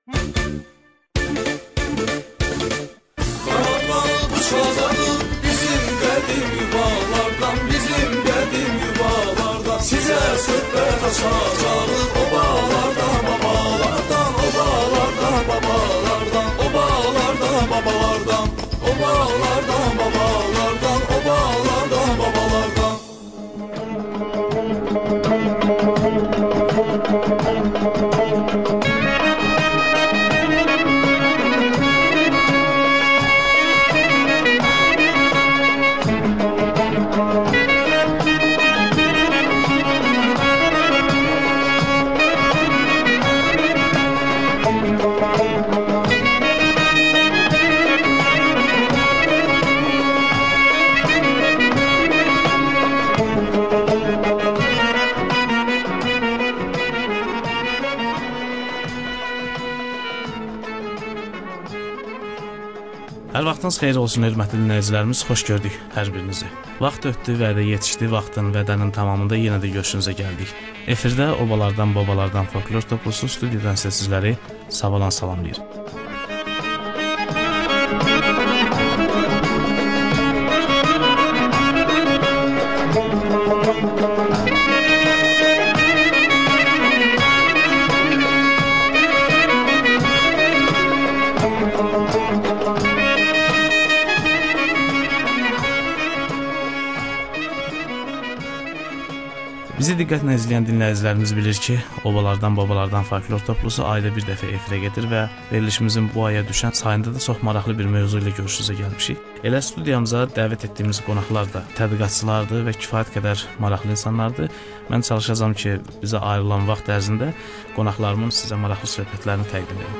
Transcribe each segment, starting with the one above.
Size söhbət açacağım obalardan, babalardan, obalardan, babalardan, obalardan, babalardan, obalardan, babalardan, obalardan, babalardan. Hər vaxtınız xeyir olsun, hörmətli dinləyicilərimiz, xoş gördük hər birinizi. Vaxt ötdü, vədə yetişdi, vaxtın vədənin tamamında yenə də görüşünüzə gəldik. Efirdə obalardan, babalardan folklor toplusu studiyadan sizləri savalan salamlayır. Bizi diqqətlə izləyən dinləyicilərimiz bilir ki, obalardan, babalardan folklor toplusu ayda bir dəfə efirə gedir və verilişimizin bu aya düşən sayında da çox maraqlı bir mövzu ilə görüşünüzə gəlmişik. Elə studiyamıza dəvət etdiyimiz qonaqlar da tədqiqatçılardır və kifayət qədər maraqlı insanlardır. Mən çalışacağam ki, bizə ayrılan vaxt ərzində qonaqlarımın sizə maraqlı söhbətlərini təqdim edim.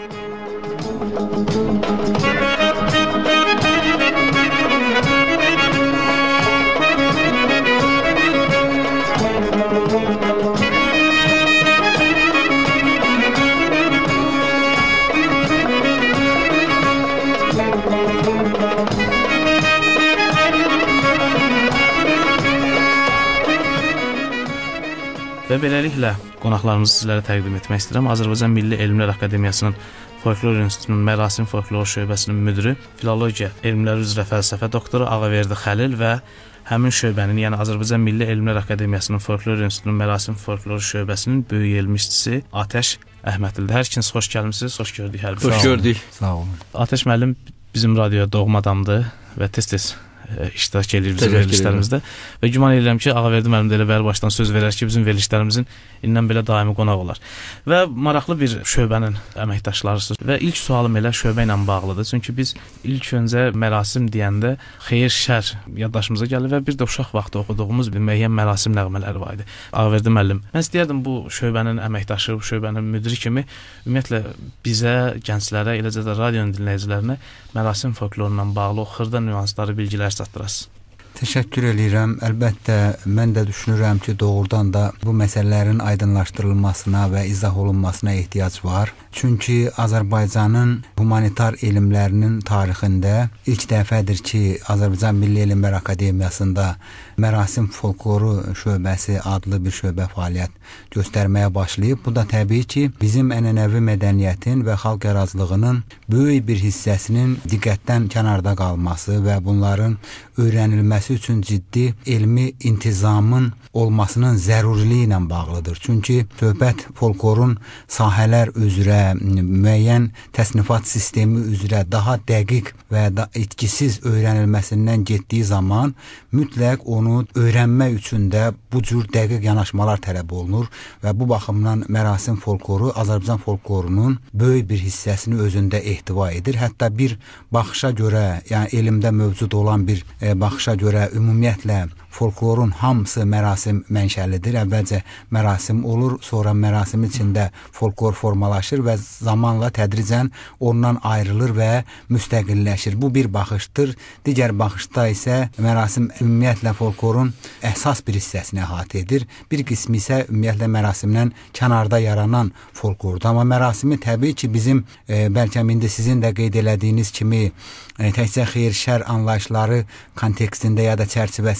Və beləliklə qonaqlarımızı sizlərə təqdim etmək istəyirəm. Azərbaycan Milli Elmlər Akademiyasının Folklor İnstitutunun Mərasim Folklor şöbəsinin müdiri, filologiya elmləri üzrə fəlsəfə doktoru Ağaverdi Xəlil və həmin şöbənin, yəni Azərbaycan Milli Elmlər Akademiyasının Folklor İnstitutunun Mərasim Folklor şöbəsinin böyük elmçisi Atəş Əhmədlidir. Hər ikiniz xoş gəlmisiniz, xoş gördük hər birinizi. Xoş gördük. Sağ olun. Atəş müəllim bizim radioya doğma adamdır və tez-tez iştirak edir bizim verilişlərimizdə və güman edirəm ki, Ağaverdi müəllim də elə bəri başdan söz verər ki, bizim verilişlərimizin indən belə daimi qonaq olar. Və maraqlı bir şöbənin əməkdaşlarısınız və ilk sualım elə şöbə ilə bağlıdır. Çünki biz ilk öncə mərasim deyəndə xeyir-şər yaddaşımıza gəlir və bir də uşaq vaxtı oxuduğumuz bir müəyyən mərasim nəğmələri var idi. Ağaverdi müəllim, mən istəyərdim bu şöbənin əməkdaşı, bu şöbənin müdiri kimi ümumiyyətlə bizə, gənclərə, eləcə də radio dinləyicilərinə mərasim folklorundan bağlı o xırda nüansları, bilgilər çatdırasınız. Təşəkkür edirəm. Əlbəttə, mən də düşünürəm ki, doğrudan da bu məsələlərin aydınlaşdırılmasına və izah olunmasına ehtiyac var. Çünki Azərbaycanın humanitar elmlərinin tarixində ilk dəfədir ki, Azərbaycan Milli Elmlər Akademiyasında Mərasim Folkloru şöbəsi adlı bir şöbə fəaliyyət göstərməyə başlayıb. Bu da təbii ki, bizim ənənəvi mədəniyyətin və xalq ərazlığının böyük bir hissəsinin diqqətdən kənarda qalması və bunların öyrənilməsi üçün ciddi elmi intizamın olmasının zəruriliyi ilə bağlıdır. Çünki söhbət folklorun sahələr üzrə, müəyyən təsnifat sistemi üzrə daha dəqiq və itkisiz öyrənilməsindən getdiyi zaman mütləq onu öyrənmək üçün də bu cür dəqiq yanaşmalar tələb olunur və bu baxımdan mərasim folkloru Azərbaycan folklorunun böyük bir hissəsini özündə ehtiva edir. Hətta bir baxışa görə, yəni elmdə mövcud olan bir baxışa görə ümumiyyətlə folklorun hamısı mərasim mənşəlidir. Əvvəlcə mərasim olur, sonra mərasim içində folklor formalaşır və zamanla tədricən ondan ayrılır və müstəqilləşir. Bu bir baxışdır. Digər baxışda isə mərasim ümumiyyətlə folklorun əsas bir hissəsini əhatə edir. Bir qismi isə ümumiyyətlə mərasimdən kənarda yaranan folklordur. Amma mərasimi təbii ki, bizim bəlkə indi sizin də qeyd elədiyiniz kimi təkcə xeyir-şər anlayışları kontekstində ya da çərçivəsində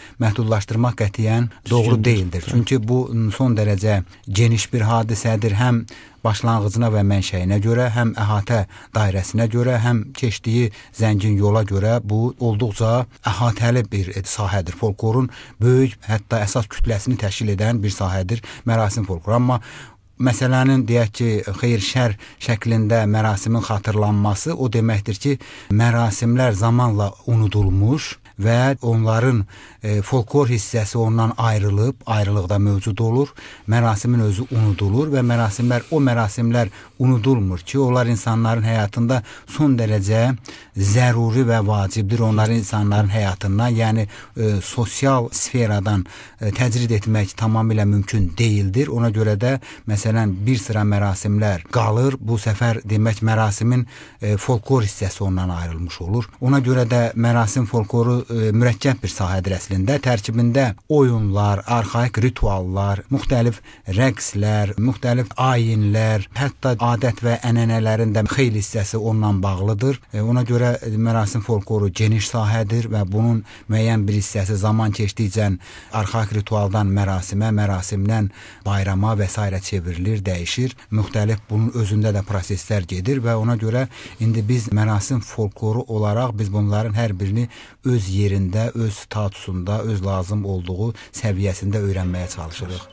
məhdudlaşdırmaq qətiyyən doğru deyildir. Çünki bu son dərəcə geniş bir hadisədir. Həm başlanğıcına və mənşəyinə görə, həm əhatə dairəsinə görə, həm keçdiyi zəngin yola görə bu olduqca əhatəli bir sahədir. Folklorun böyük, hətta əsas kütləsini təşkil edən bir sahədir mərasim folkloru. Amma məsələnin deyək ki, xeyir-şər şəklində mərasimin xatırlanması o deməkdir ki, mərasimlər zamanla unudulmuş və onların folklor hissəsi ondan ayrılıb, ayrılıqda mövcud olur. Mərasimin özü unudulur və o mərasimlər unudulmur ki, onlar insanların həyatında son dərəcə zəruri və vacibdir. Onları insanların həyatından, yəni sosial sferadan təcrid etmək tamamilə mümkün deyildir. Ona görə də məsələn bir sıra mərasimlər qalır. Bu səfər demək mərasimin folklor hissəsi ondan ayrılmış olur. Ona görə də mərasim folkloru mürəkkəb bir sahədir əslində. Tərkibində oyunlar, arxaik rituallar, müxtəlif rəqslər, müxtəlif ayinlər, hətta adət və ənənələrin də xeyli hissəsi ondan bağlıdır. Ona görə mərasim folkloru geniş sahədir və bunun müəyyən bir hissəsi zaman keçdikcə arxaik ritualdan mərasimə, mərasimdən bayrama və s. çevrilir, dəyişir. Müxtəlif bunun özündə də proseslər gedir və ona görə indi biz mərasim folkloru olaraq biz bunların hər birini öz yerində, öz statusunda, öz lazım olduğu səviyyəsində öyrənməyə çalışırıq.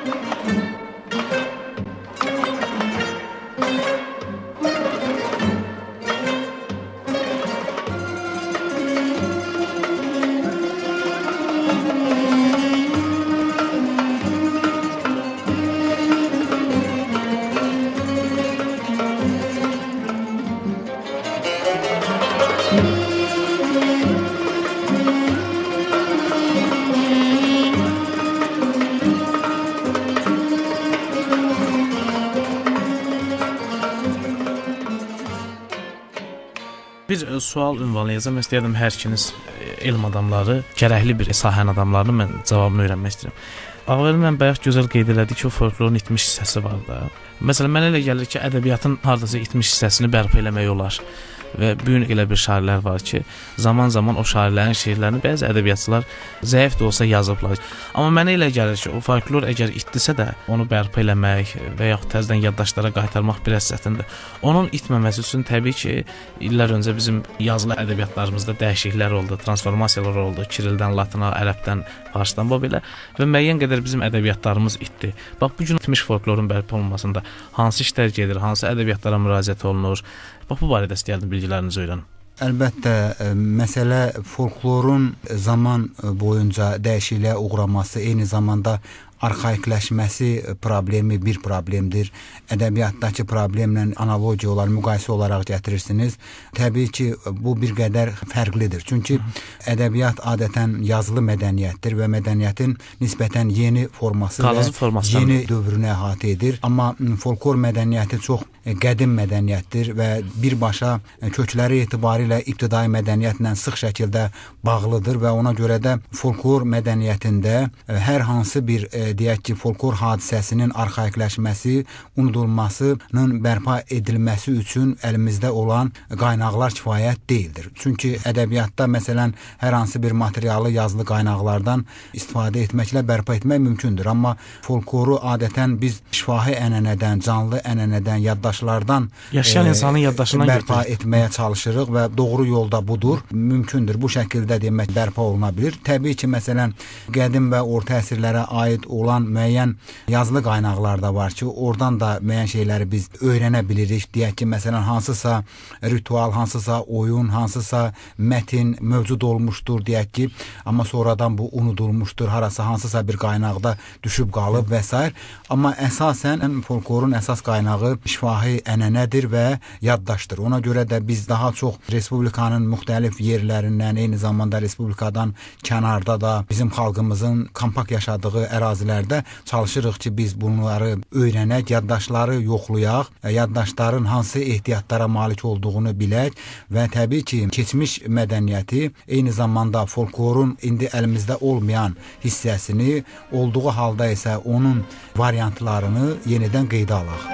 Bir sual ünvanlayacağım. İstəyirəm hər ikiniz elm adamları, gərəkli bir sahənin adamlarını mən cavabını öyrənmək istəyirəm. Ağabey mən bayaq gözəl qeyd elədi ki, o folklorun itmiş hissəsi var da. Məsələn, mənə elə gəlir ki, ədəbiyyatın hardasa itmiş hissəsini bərpa eləmək olar. Və bu gün elə bir şairlər var ki, zaman-zaman o şairlərin şeirlərini bəzi ədəbiyyatçılar zəif də olsa yazıblar. Amma mənə elə gəlir ki, o folklor əgər itdisə də onu bərpa eləmək və yaxud təzədən yaddaşlara qaytarmaq biraz çətindir. Onun itməməsi üçün təbii ki, illər öncə bizim yazılı ədəbiyyatlarımızda dəyişikliklər oldu, transformasiyalar oldu, Kirildən Latına, Ərəbdən Farsdan bu belə və müəyyən qədər bizim ədəbiyyatlarımız itdi. Bax bu gün itmiş folklorun bərpa olunmasında hansı işlər gedir, hansı ədəbiyyatlara müraciət olunur? Bax bu barədə istəyirdim bilgilərinizi öyrənim. Əlbəttə, məsələ folklorun zaman boyunca dəyişikliyə uğraması, eyni zamanda arxaikləşməsi problemi bir problemdir. Ədəbiyyatdakı problemlə analogiya olaraq, müqayisə olaraq gətirirsiniz. Təbii ki, bu bir qədər fərqlidir. Çünki ədəbiyyat adətən yazılı mədəniyyətdir və mədəniyyətin nisbətən yeni forması və yeni dövrünü əhatə edir. Amma folklor mədəniyyəti çox qədim mədəniyyətdir və birbaşa kökləri etibarilə ibtidai mədəniyyətlə sıx şəkildə bağlıdır və ona görə də folklor mədəniyyətində hər hansı bir deyək ki, folklor hadisəsinin arxaikləşməsi, unudulmasının bərpa edilməsi üçün əlimizdə olan qaynaqlar kifayət deyildir. Çünki ədəbiyyatda məsələn hər hansı bir materialı yazılı qaynaqlardan istifadə etməklə bərpa etmək mümkündür. Amma folkloru adətən biz şifahi ənənədən, canlı ənənədən, yaddaşlardan yaşayan insanın yaddaşından bərpa etməyə çalışırıq və doğru yolda budur. Mümkündür. Bu şəkildə demək bərpa oluna bilir. Təbii ki, məsələn, qədim və orta əsrlərə aid olan müəyyən yazılı qaynaqlar da var ki, oradan da müəyyən şeyləri biz öyrənə bilirik. Deyək ki, məsələn, hansısa ritual, hansısa oyun, hansısa mətin mövcud olmuşdur, deyək ki, amma sonradan bu unudulmuşdur, harasa hansısa bir qaynaqda düşüb qalıb və s. Amma əsasən folklorun əsas qaynağı şifahi ənənədir və yaddaşdır. Ona görə də biz daha çox Respublikanın müxtəlif yerlərindən, eyni zamanda Respublikadan kənarda da bizim xalqımızın kompakt yaşadığı ərazilərdə çalışırıq ki, biz bunları öyrənək, yaddaşları yoxlayaq, yaddaşların hansı ehtiyatlara malik olduğunu bilək və təbii ki, keçmiş mədəniyyəti, eyni zamanda folklorun indi əlimizdə olmayan hissəsini, olduğu halda isə onun variantlarını yenidən qeydə alaq.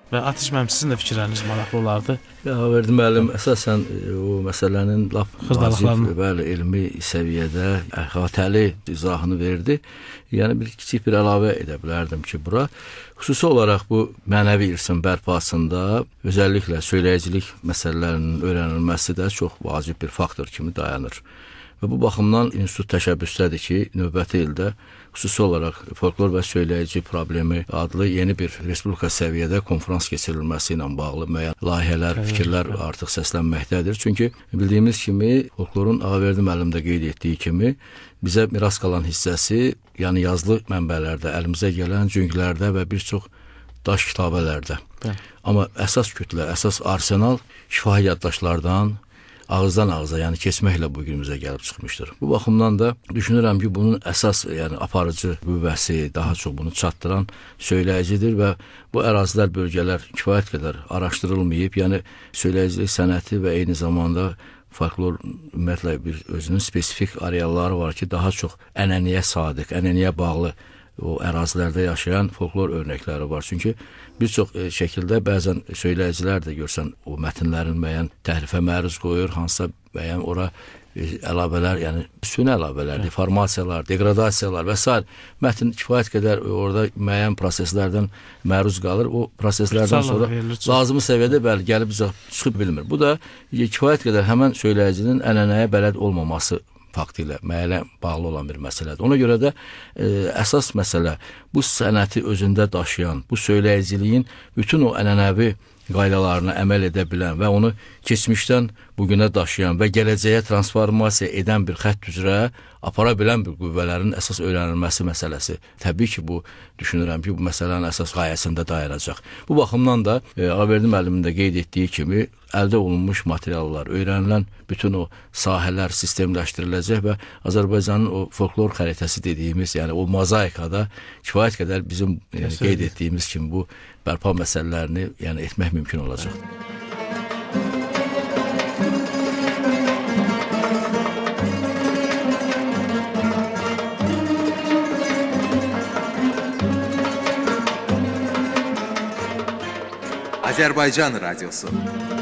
Və Atiş müəllim, sizin də fikirləriniz maraqlı olardı. Ağaverdi müəllim əsasən o məsələnin lap vacib, bəli, elmi səviyyədə əhatəli izahını verdi. Yəni kiçik bir əlavə edə bilərdim ki, bura xüsusi olaraq bu mənəvi irsin bərpasında özəlliklə söyləyicilik məsələlərinin öyrənilməsi də çox vacib bir faktor kimi dayanır. Və bu baxımdan institut təşəbbüsdədir ki, növbəti ildə xüsusi olaraq folklor və söyləyici problemi adlı yeni bir respublika səviyyədə konferans keçirilməsi ilə bağlı müəyyən layihələr, fikirlər artıq səslənməkdədir. Çünki bildiyimiz kimi folklorun Ağaverdi müəllim də qeyd etdiyi kimi bizə miras qalan hissəsi, yəni yazılı mənbələrdə, əlimizə gələn cünglərdə və bir çox daş kitabələrdə. Amma əsas kütlə, əsas arsenal şifahi yaddaşlardan ağızdan ağıza, yəni keçməklə bu günümüzə gəlib çıxmışdır. Bu baxımdan da düşünürəm ki, bunun əsas, yəni aparıcı qüvvəsi, daha çox bunu çatdıran söyləyicidir və bu ərazilər, bölgələr kifayət qədər araşdırılmayıb, yəni söyləyicilik sənəti və eyni zamanda folklor ümumiyyətlə bir özünün spesifik arealları var ki, daha çox ənənəyə sadiq, ənənəyə bağlı o ərazilərdə yaşayan folklor örnəkləri var. Çünki bir çox şəkildə bəzən söyləyicilər də görsən o mətnlərin müəyyən təhrifə məruz qoyur, hansısa müəyyən ora əlavələr, yəni süni əlavələr, deformasiyalar, degradasiyalar və s. Mətn kifayət qədər orada müəyyən proseslərdən məruz qalır. O proseslərdən sonra lazımi səviyyədə bəli gəlib çıxıb bilmir. Bu da kifayət qədər həmən söyləyicinin ənənəyə bələd olmaması faktı ilə müəyyən bağlı olan bir məsələdir. Ona görə də əsas məsələ bu sənəti özündə daşıyan, bu söyləyiciliyin bütün o ənənəvi qaydalarına əməl edə bilən və onu keçmişdən bugünə daşıyan və gələcəyə transformasiya edən bir xətt üzrə apara bilən bir qüvvələrin əsas öyrənilməsi məsələsi. Təbii ki, bu düşünürəm ki, bu məsələnin əsas qayəsində dayanacaq. Bu baxımdan da Ağaverdi müəllimin də qeyd etdiyi kimi əldə olunmuş materiallar, öyrənilən bütün o sahələr sistemləşdiriləcək və Azərbaycanın o folklor xəritəsi dediyimiz, yəni o mozaikada kifayət qədər bizim qeyd etdiyimiz kimi bu bərpa məsələlərini yəni etmək mümkün olacaq. Azərbaycan Radyosu.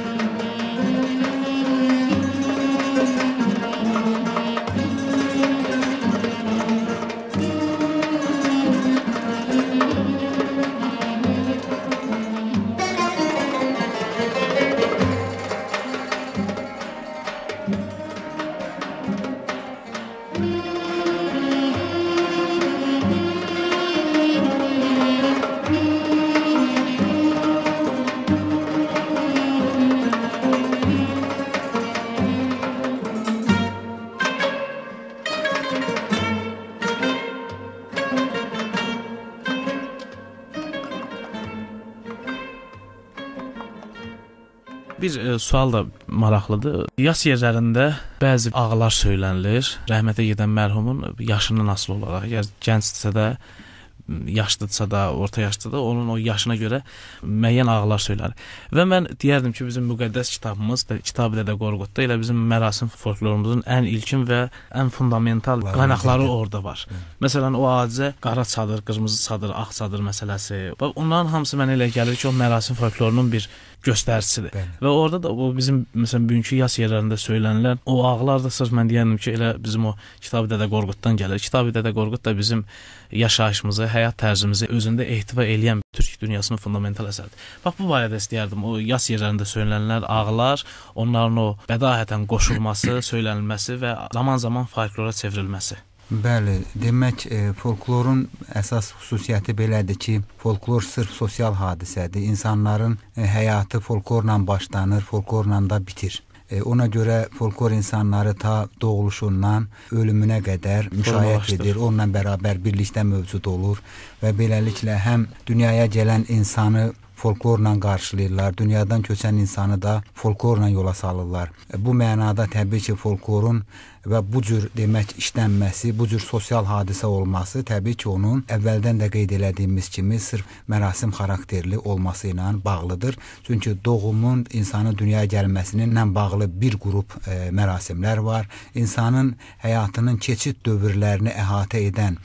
Bir sual da maraqlıdır. Yas yerlərində bəzi ağlar söylənilir. Rəhmətə gedən mərhumun yaşından asılı olaraq, əgər gəncdirsə də, yaşlıdırsa da, orta yaşlıdırsa da, onun o yaşına görə müəyyən ağlar söylənir. Və mən deyərdim ki, bizim müqəddəs kitabımız, Kitab-ı Dədə Qorqudda elə bizim mərasim folklorumuzun ən ilkin və ən fundamental qaynaqları orada var. Məsələn, o adicə qara çadır, qırmızı çadır, ağ çadır məsələsi. Onların hamısı mənə elə gəlir ki, o mərasim folklorunun bir göstəricisidir. Və orada da o bizim məsələn bugünkü yas yerlərində söylənilən o ağlar da sırf mən deyərdim ki, elə bizim o Kitab-ı Dədə Qorquddan gəlir. Kitab-ı Dədə Qorqud da bizim yaşayışımızı, həyat tərzimizi özündə ehtiva edən Türk dünyasının fundamental əsəridir. Bax, bu barədə istəyərdim. O yas yerlərində söylənilən ağlar, onların o bədahətən qoşulması, söylənilməsi və zaman-zaman folklora çevrilməsi. Bəli, demək folklorun əsas xüsusiyyəti belədir ki, folklor sırf sosial hadisədir. İnsanların həyatı folklorla başlanır, folklorla da bitir. Ona görə folklor insanları ta doğuluşundan ölümünə qədər müşayiət edir, onunla bərabər birlikdə mövcud olur və beləliklə həm dünyaya gələn insanı folklorla qarşılayırlar, dünyadan köçən insanı da folklorla yola salırlar. Bu mənada təbii ki, folklorun və bu cür demək işlənməsi, bu cür sosial hadisə olması təbii ki, onun əvvəldən də qeyd elədiyimiz kimi sırf mərasim xarakterli olması ilə bağlıdır. Çünki doğumun, insanın dünyaya gəlməsininlə bağlı bir qrup mərasimlər var. İnsanın həyatının keçid dövrlərini əhatə edən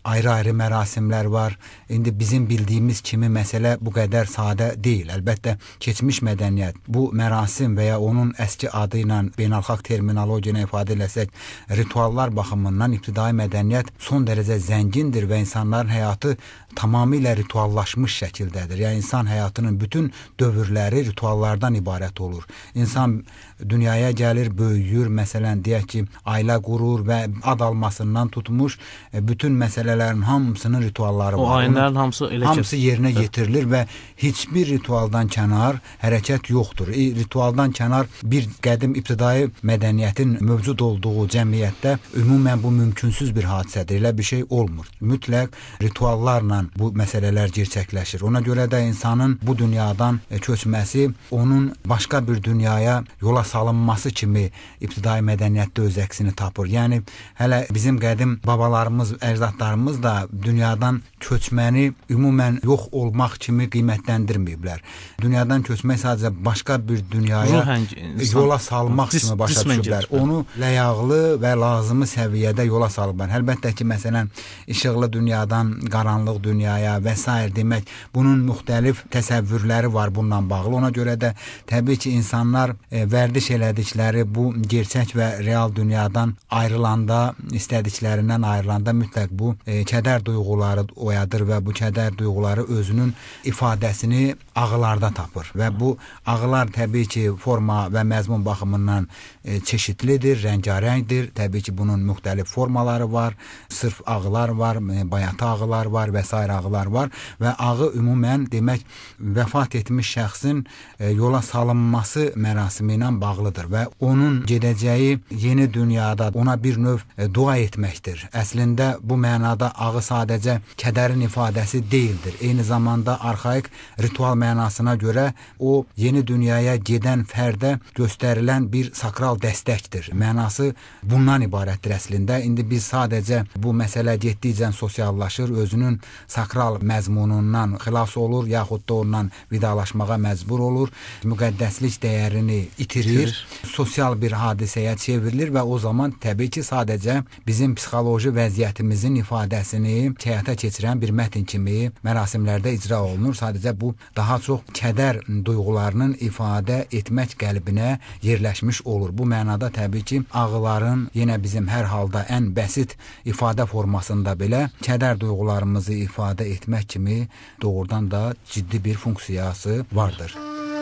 ayrı-ayrı mərasimlər var. İndi bizim bildiyimiz kimi məsələ bu qədər sadə deyil. Əlbəttə keçmiş mədəniyyət bu mərasim və ya onun əski adı ilə beynəlxalq terminologiya ilə ifadə etsək, rituallar baxımından ibtidai mədəniyyət son dərəcə zəngindir və insanların həyatı tamamilə rituallaşmış şəkildədir. Yəni insan həyatının bütün dövrləri rituallardan ibarət olur. İnsan dünyaya gəlir, böyüyür, məsələn deyək ki, ailə qurur və ad almasından tutmuş bütün məsələlərin hamısının ritualları var. O ayinlərin hamısı yerinə yetirilir və heç bir ritualdan kənar hərəkət yoxdur. Ritualdan kənar bir qədim ibtidai mədəniyyətin mövcud olduğu cəmiyyətdə ümumən bu mümkünsüz bir hadisədir. Elə bir şey olmur. Mütləq rituallarla bu məsələlər gerçəkləşir. Ona görə də insanın bu dünyadan köçməsi onun başqa bir dünyaya yola salınması kimi ibtidai mədəniyyətdə öz əksini tapır. Yəni hələ bizim qədim babalarımız, əcdadlarımız da dünyadan köçməni ümumən yox olmaq kimi qiymətləndirməyiblər. Dünyadan köçmək sadəcə başqa bir dünyaya yola salmaq kimi başa düşüblər. Onu ləyaqlı və lazımı səviyyədə yola salıblar. Əlbəttə ki, məsələn, işıqlı dünyadan qaranlıq dünyaya və s. demək, bunun müxtəlif təsəvvürləri var bununla bağlı. Ona görə də təbii ki, insanlar vərdiş elədikləri bu gerçək və real dünyadan ayrılanda, istədiklərindən ayrılanda mütləq bu kədər duyğuları oyadır və bu kədər duyğuları özünün ifadəsini ağılarda tapır. Və bu ağılar təbii ki, forma və məzmun baxımından çeşidlidir, rəngarəngdir. Təbii ki, bunun müxtəlif formaları var, sırf ağılar var, bayatı ağılar var və s. ağılar var və ağı ümumən demək vəfat etmiş şəxsin yola salınması mərasimi ilə bağlıdır və onun gedəcəyi yeni dünyada ona bir növ dua etməkdir. Əslində bu mənada ağı sadəcə kədərin ifadəsi deyildir. Eyni zamanda arxaik ritual mənasına görə o yeni dünyaya gedən fərdə göstərilən bir sakral dəstəkdir. Mənası bundan ibarətdir əslində. İndi biz sadəcə bu məsələ getdikcə sosiallaşır, özünün sakral məzmunundan xilas olur, yaxud da ondan vidalaşmağa məcbur olur, müqəddəslik dəyərini itirir, sosial bir hadisəyə çevrilir və o zaman təbii ki, sadəcə bizim psixoloji vəziyyətimizin ifadəsini həyata keçirən bir mətn kimi mərasimlərdə icra olunur. Sadəcə bu daha çox kədər duyğularının ifadə etmək qəlbinə yerləşmiş olur. Bu mənada təbii ki, ağıların yenə bizim hər halda ən bəsit ifadə formasında belə kədər duyğularımızı ifadə etmək kimi doğrudan da ciddi bir funksiyası vardır.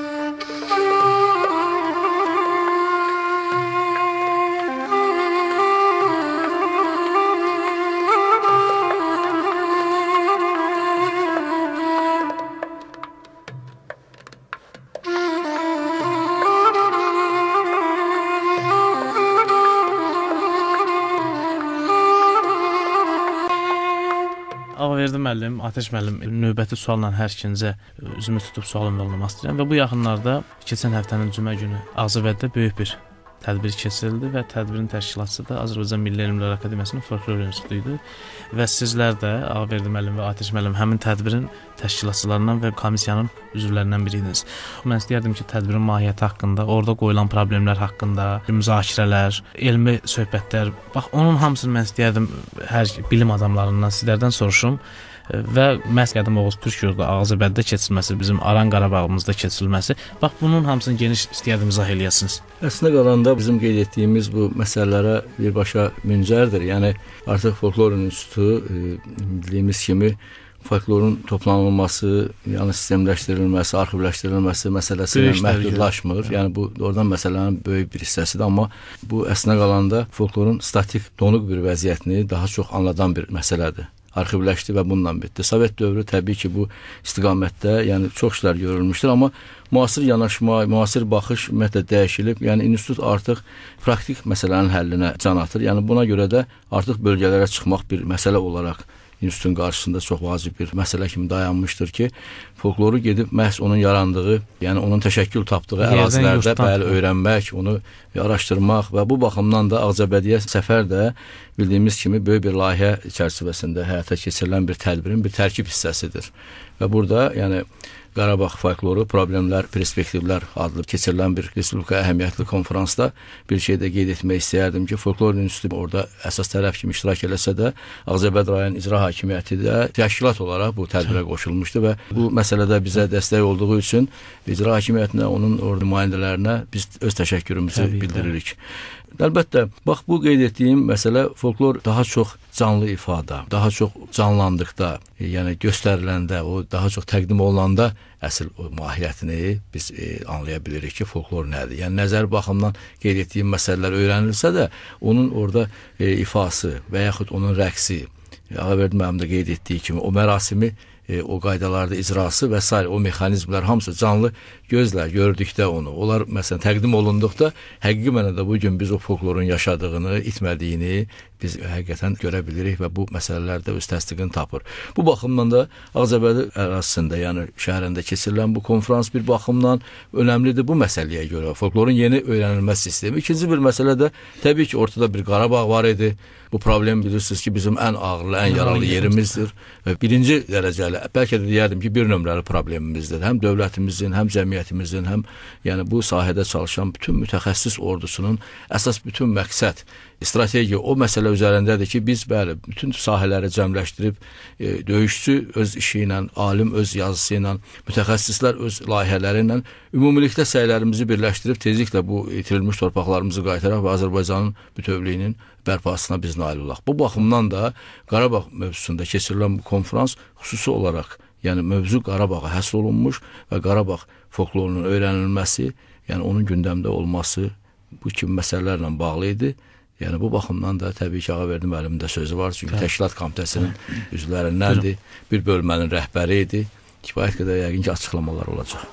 Ağverdi müəllim, Atəş müəllim növbəti sualla hər ikincə üzümü tutub sualımla olmaq istəyirəm və bu yaxınlarda keçən həftənin cümə günü Ağcabədidə böyük bir tədbir keçirildi və tədbirin təşkilatçısı da Azərbaycan Milli Elmlər Akademiyasının Folklor İnstitutu idi və sizlər də Ağverdi müəllim və Atəş müəllim həmin tədbirin təşkilatçılarından və komissiyanın üzvlərindən biri idiniz. Mən istəyərdim ki, tədbirin mahiyyəti haqqında, orada qoyulan problemlər haqqında, müzakirələr, elmi söhbətlər, bax onun hamısını mən istəyərdim hər bilim adamlarından sizlərdən soruşum. Və məhz qədim Oğuz Türk yurdu Ağcabədidə keçirilməsi, bizim Aran Qarabağımızda keçirilməsi, bax bunun hamısını geniş istəyərdim izah eləyəsiniz. Əslində qalanda bizim qeyd etdiyimiz bu məsələlərə birbaşa müncərdir. Yəni artıq Folklor İnstitutu bildiyimiz kimi folklorun toplanılması, yəni sistemləşdirilməsi, arxivləşdirilməsi məsələsi ilə məhdudlaşmır. Yəni bu oradan məsələnin böyük bir hissəsidir, amma bu əslində qalanda folklorun statik, donuq bir vəziyyətini daha çox anladan bir məsələdir. Arxivləşdi və bununla bitdi. Sovet dövrü təbii ki, bu istiqamətdə yəni çox işlər görülmüşdür, amma müasir yanaşma, müasir baxış ümumiyyətlə dəyişilib. Yəni institut artıq praktik məsələnin həllinə can atır. Yəni buna görə də artıq bölgələrə çıxmaq bir məsələ olaraq institutun qarşısında çox vacib bir məsələ kimi dayanmışdır ki, folkloru gedib məhz onun yarandığı, yəni onun təşəkkül tapdığı ərazilərdə bəli öyrənmək, onu araşdırmaq və bu baxımdan da Ağcabədiyə səfər də bildiyimiz kimi böyük bir layihə çərçivəsində həyata keçirilən bir tədbirin bir tərkib hissəsidir. Və burada yəni Qarabağ folkloru, problemlər, perspektivlər adlı keçirilən bir Respublika əhəmiyyətli konferansda bir şey də qeyd etmək istəyərdim ki, Folklor İnstitutu orada əsas tərəf kimi iştirak eləsə də, Ağcabədi rayon icra hakimiyyəti də təşkilat olaraq bu tədbirə qoşulmuşdu və bu məsələdə bizə dəstək olduğu üçün icra hakimiyyətinə, onun nümayəndələrinə biz öz təşəkkürümüzü bildiririk. Əlbəttə, bax bu qeyd etdiyim məsələ folklor daha çox canlı ifadə, daha çox canlandıqda, yəni göstəriləndə, o daha çox təqdim olunanda əsl o mahiyyətini biz anlaya bilirik ki, folklor nədir? Yəni nəzəri baxımdan qeyd etdiyim məsələlər öyrənilsə də, onun orada ifası və yaxud onun rəqsi, Ağaverdi müəllim də qeyd etdiyi kimi o mərasimi, o qaydalarda icrası və s. o mexanizmlər hamısı canlı gözlə gördükdə onu. Onlar məsələn təqdim olunduqda həqiqi mənada bu gün biz o folklorun yaşadığını, itmədiyini biz həqiqətən görə bilirik və bu məsələlərdə öz təsdiqini tapır. Bu baxımdan da Ağcabədi ərazisində, yəni şəhərində keçirilən bu konferans bir baxımdan önəmlidir bu məsələyə görə. Folklorun yeni öyrənilmə sistemi. İkinci bir məsələ də təbii ki, ortada bir Qarabağ var idi. Bu problem bilirsiniz ki, bizim ən ağırlı, ən yaralı yerimizdir və birinci dərəcəli, bəlkə də deyərdim ki, bir nömrəli problemimizdir. Həm dövlətimizin, həm cəmiyyətimizin, həm yəni bu sahədə çalışan bütün mütəxəssis ordusunun əsas bütün məqsəd, strategiya o məsələ üzərindədir ki, biz bəli, bütün sahələri cəmləşdirib, döyüşçü öz işi ilə, alim öz yazısı ilə, mütəxəssislər öz layihələri ilə ümumilikdə səylərimizi birləşdirib tezliklə bu itirilmiş torpaqlarımızı qaytaraq və Azərbaycanın bütövlüyünün bərpasına biz nail olaq. Bu baxımdan da Qarabağ mövzusunda keçirilən bu konferans xüsusi olaraq, yəni mövzu Qarabağa həsr olunmuş və Qarabağ folklorunun öyrənilməsi, yəni onun gündəmdə olması bu kimi məsələlərlə bağlı idi. Yəni bu baxımdan da təbii ki, Ağaverdi müəllimin də sözü var. Çünki təşkilat komitəsinin üzvlərindəndir, bir bölmənin rəhbəri idi. Kifayət qədər yəqin ki, açıqlamalar olacaq.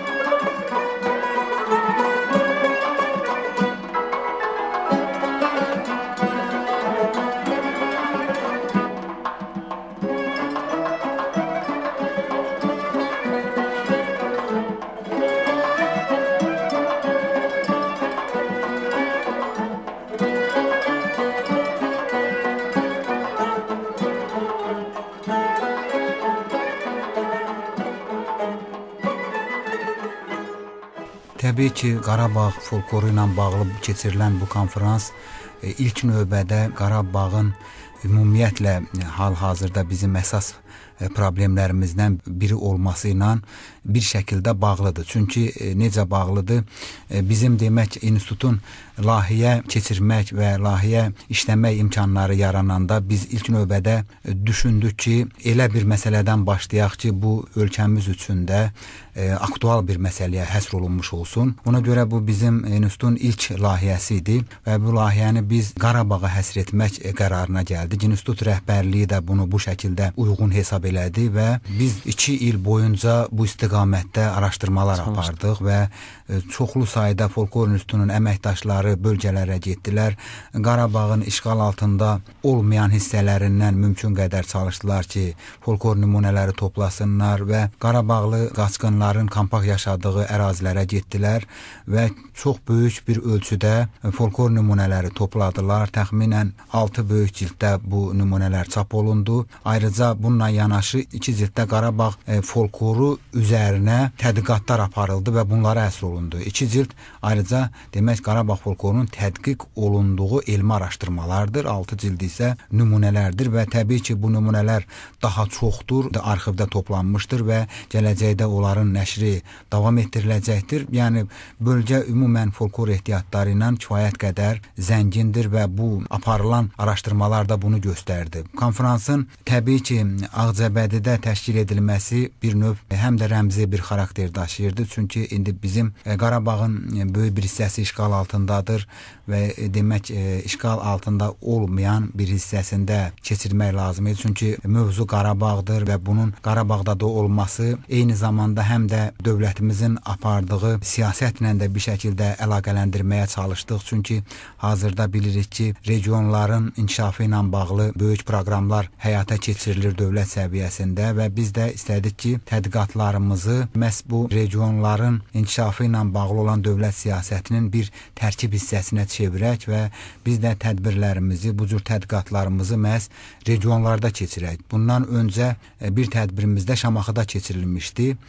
Təbii ki, Qarabağ folkloru ilə bağlı keçirilən bu konferans ilk növbədə Qarabağın ümumiyyətlə hal-hazırda bizim əsas problemlərimizdən biri olması ilə bir şəkildə bağlıdır. Çünki necə bağlıdır? Bizim demək institutun layihə keçirmək və layihə işləmək imkanları yarananda biz ilk növbədə düşündük ki, elə bir məsələdən başlayaq ki, bu ölkəmiz üçün də aktual bir məsələyə həsr olunmuş olsun. Ona görə bu bizim institutun ilk layihəsi idi və bu layihəni biz Qarabağa həsr etmək qərarına gəldik. İnstitut rəhbərliyi də bunu bu şəkildə uyğun hesab elədi və biz 2 il boyunca bu istiqamətdə araşdırmalar apardıq və çoxlu sayda Folklor İnstitutunun əməkdaşları bölgələrə getdilər. Qarabağın işğal altında olmayan hissələrindən mümkün qədər çalışdılar ki, folklor nümunələri toplasınlar və Qarabağlı qaçqınların kampaq yaşadığı ərazilərə getdilər və çox böyük bir ölçüdə folklor nümunələri topladılar. Təxminən 6 böyük cilddə bu nümunələr çap olundu. Ayrıca bununla yanaşı 2 cilddə Qarabağ folkloru üzərinə tədqiqatlar aparıldı və bunlara həsr olundu. 2 cild ayrıca demək Qarabağ folklorunun tədqiq olunduğu elmi araşdırmalardır. 6 cild isə nümunələrdir və təbii ki, bu nümunələr daha çoxdur, arxivdə toplanmışdır və gələcəkdə onların nəşri davam etdiriləcəkdir. Yəni bölgə ümumən folklor ehtiyatları ilə kifayət qədər zəngindir və bu aparılan araşdırmalar da bunu göstərdi. Konferansın təbii ki, Ağcabədidə təşkil edilməsi bir növ həm də rəmzi bir xarakter daşıyırdı. Çünki indi bizim Qarabağın böyük bir hissəsi işğal altındadır və demək işğal altında olmayan bir hissəsində keçirmək lazımdır. Çünki mövzu Qarabağdır və bunun Qarabağda da olması eyni zamanda həm də dövlətimizin apardığı siyasətlə də bir şəkildə əlaqələndirməyə çalışdıq. Çünki hazırda bilirik ki, regionların inkişafı ilə bağlı böyük proqramlar həyata keçirilir dövlət səviyyəsində və biz də istədik ki, tədqiqatlarımızı məhz bu regionların inkişafı ilə bağlı olan dövlət siyasətinin bir tərkib hissəsinə çevirək və biz də tədbirlərimizi, bu cür tədqiqatlarımızı məhz regionlarda keçirək. Bundan öncə bir tədbirimizdə Şamaxıda keçirilmişdi və indi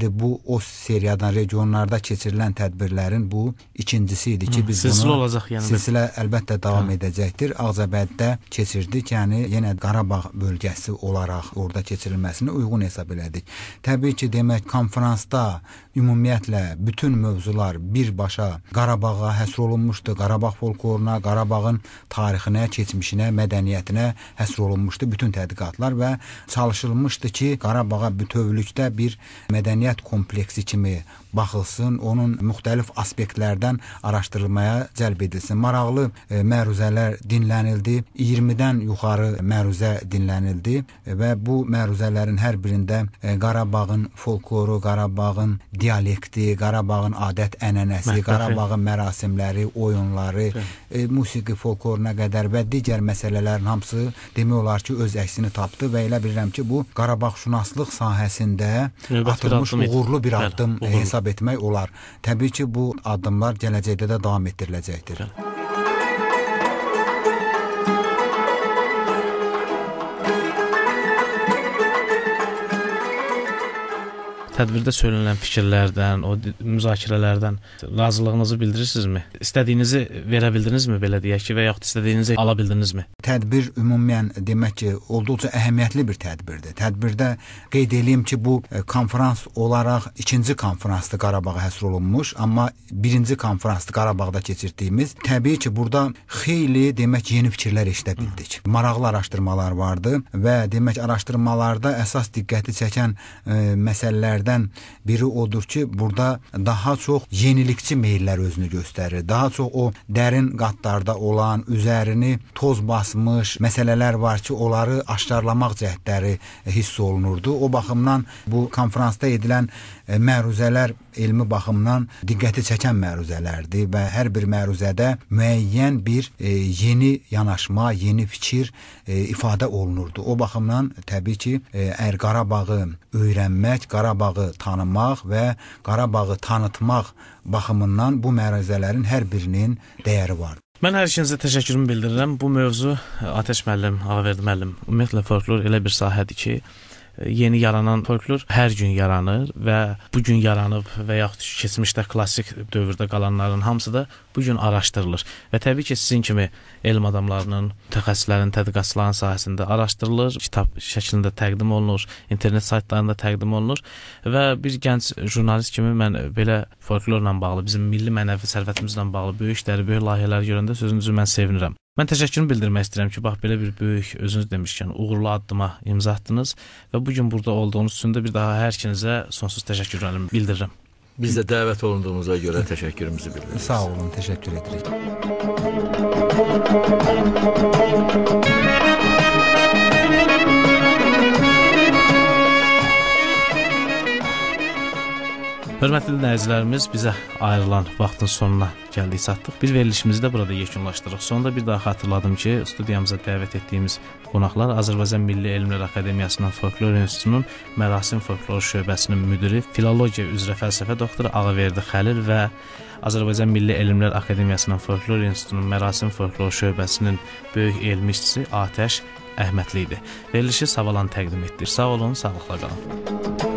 bu o seriyadan regionlarda keçirilən tədbirlərin bu ikincisi idi ki, biz silsilə bunu olacaq, yəni silsilə əlbəttə davam edəcəkdir. Ağcabəddə keçirdik, yəni yenə Qarabağ bölgəsi olaraq orada keçirilməsini uyğun hesab elədik. Təbii ki, demək konfransda ümumiyyətlə bütün mövzular birbaşa Qarabağa həsr olunmuşdu. Qarabağ folkloruna, Qarabağın tarixinə, keçmişinə, mədəniyyətinə həsr olunmuşdu bütün tədqiqatlar və çalışılmışdı ki, Qarabağa bütövlükdə bir mədəniyyət kompleksi kimi baxılsın, onun müxtəlif aspektlərdən araşdırılmaya cəlb edilsin. Maraqlı məruzələr dinlənildi. 20-dən yuxarı məruzə dinlənildi və bu məruzələrin hər birində Qarabağın folkloru, Qarabağın dialekti, Qarabağın adət-ənənəsi, Qarabağın mərasimləri, oyunları, musiqi folkloruna qədər və digər məsələlərin hamısı demək olar ki, öz əksini tapdı və elə bilirəm ki, bu Qarabağşünaslıq sahəsində atılmış uğurlu bir addım hesab etmək olar. Təbii ki, bu addımlar gələcəkdə də davam etdiriləcəkdir. Tədbirdə söylənilən fikirlərdən, o müzakirələrdən razılığınızı bildirirsinizmi? İstədiyinizi verə bildinizmi, belə deyək ki, və yaxud istədiyinizi ala bildinizmi? Tədbir ümumən demək ki, olduqca əhəmiyyətli bir tədbirdir. Tədbirdə qeyd edeyim ki, bu konferans olaraq ikinci konferansda Qarabağa həsr olunmuş, amma birinci konferansda Qarabağda keçirdiyimiz. Təbii ki, burada xeyli demək yeni fikirlər eşidə bildik. Maraqlı araşdırmalar vardı və demək araşdırmalarda əsas diqqəti çəkən məsələlərdən biri odur ki, burada daha çox yenilikçi meyllər özünü göstərir. Daha çox o dərin qatlarda olan, üzərini toz basmış məsələlər var ki, onları aşkarlamaq cəhdləri hiss olunurdu. O baxımdan bu konferansda edilən məruzələr elmi baxımdan diqqəti çəkən məruzələrdir və hər bir məruzədə müəyyən bir yeni yanaşma, yeni fikir ifadə olunurdu. O baxımdan təbii ki, əgər Qarabağı öyrənmək, Qarabağı tanımaq və Qarabağı tanıtmaq baxımından bu məruzələrin hər birinin dəyəri var. Mən hər ikinizə təşəkkürümü bildirirəm. Bu mövzu Atəş müəllim, Ağaverdi müəllim, ümumiyyətlə folklor elə bir sahədir ki, yeni yaranan folklor hər gün yaranır və bu gün yaranıb və yaxud keçmişdə klassik dövrdə qalanların hamısı da bu gün araşdırılır. Və təbii ki, sizin kimi elm adamlarının, mütəxəssislərin, tədqiqatçıların sahəsində araşdırılır, kitab şəklində təqdim olunur, internet saytlarında təqdim olunur və bir gənc jurnalist kimi mən belə folklorla bağlı, bizim milli mənəvi sərvətimizlə bağlı böyük işləri, böyük layihələr görəndə sözünüzü mən sevinirəm. Mən təşəkkürümü bildirmək istəyirəm ki, bax belə bir böyük, özünüz demişkən, uğurlu addıma imza atdınız və bugün burada olduğunuz üçün də bir daha hər ikinizə sonsuz təşəkkürlərimi bildirirəm. Biz də dəvət olunduğumuza görə təşəkkürümüzü bildiririk. Sağ olun, təşəkkür edirik. Hörmətli dinləyicilərimiz, bizə ayrılan vaxtın sonuna gəldik, çatdıq. Bir verilişimizi də burada yekunlaşdırırıq. Sonunda bir daha xatırladım ki, studiyamıza dəvət etdiyimiz qonaqlar Azərbaycan Milli Elmlər Akademiyasının Folklor İnstitutunun Mərasim Folklor şöbəsinin müdiri, filologiya üzrə fəlsəfə doktoru Ağaverdi Xəlil və Azərbaycan Milli Elmlər Akademiyasının Folklor İnstitutunun Mərasim Folklor şöbəsinin böyük elmi işçisi Atəş Əhmədli idi. Verilişi Savalan təqdim etdik. Sağ olun, sağlıqla qalın.